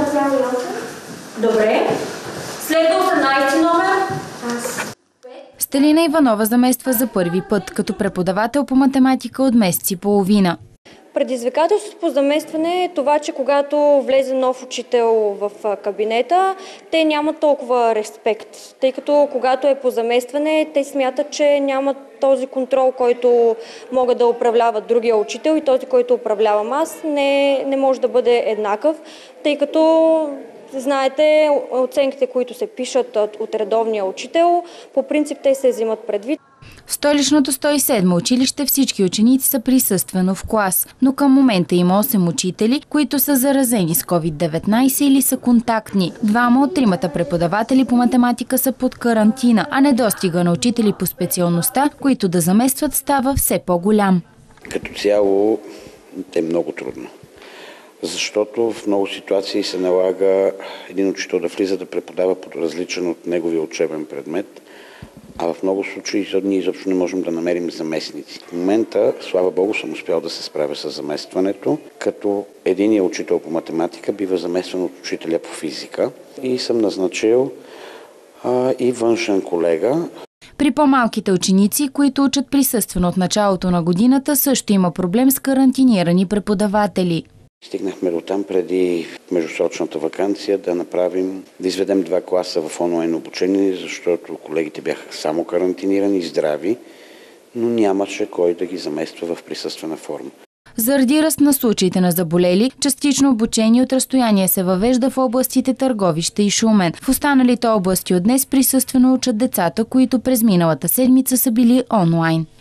Добре. Следва 18 номер. Стелина Иванова замества за първи път като преподавател по математика от месец и половина. Предизвикателството по заместване е това, че когато влезе нов учител в кабинета, те нямат толкова респект, тъй като когато е по заместване, те смятат, че нямат този контрол, който могат да управляват другия учител и този, който управлявам аз, не може да бъде еднакъв, тъй като знаете, оценките, които се пишат от редовния учител, по принцип те се взимат предвид. В столичното 107 училище всички ученици са присъствено в клас, но към момента има 8 учители, които са заразени с COVID-19 или са контактни. 2 от 3 преподаватели по математика са под карантина, а недостига на учители по специалността, които да заместват, става все по-голям. Като цяло е много трудно, защото в много ситуации се налага един учител да влиза да преподава под различен от неговия учебен предмет, а в много случаи ние изобщо не можем да намерим заместници. В момента, слава Богу, съм успял да се справя с заместването, като единият учител по математика бива заместван от учителя по физика и съм назначил и външен колега. При по-малките ученици, които учат присъствено от началото на годината, също има проблем с карантинирани преподаватели. Стигнахме до там преди междусрочната ваканция да изведем 2 класа в онлайн обучение, защото колегите бяха само карантинирани и здрави, но нямаше кой да ги замества в присъствена форма. Заради ръст на случаите на заболели, частично обучение от разстояние се въвежда в областите Търговище и Шумен. В останалите области от днес присъствено учат децата, които през миналата седмица са били онлайн.